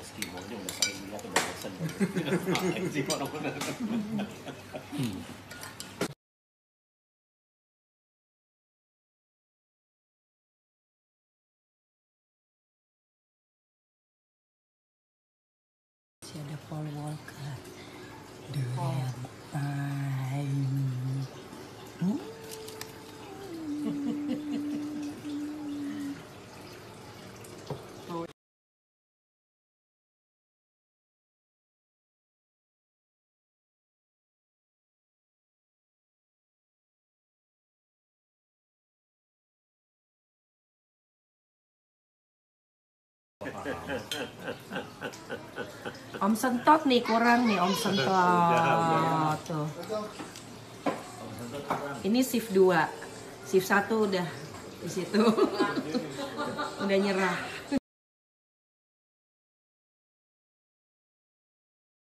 Eskimo aja udah sering lihat udah bosan. Sih orang-orang. Ada Paul Walker, The Time. Om Sentot nih kurang nih Om Sentot tuh. Ini shift 2, shift 1 udah di situ. Udah nyerah.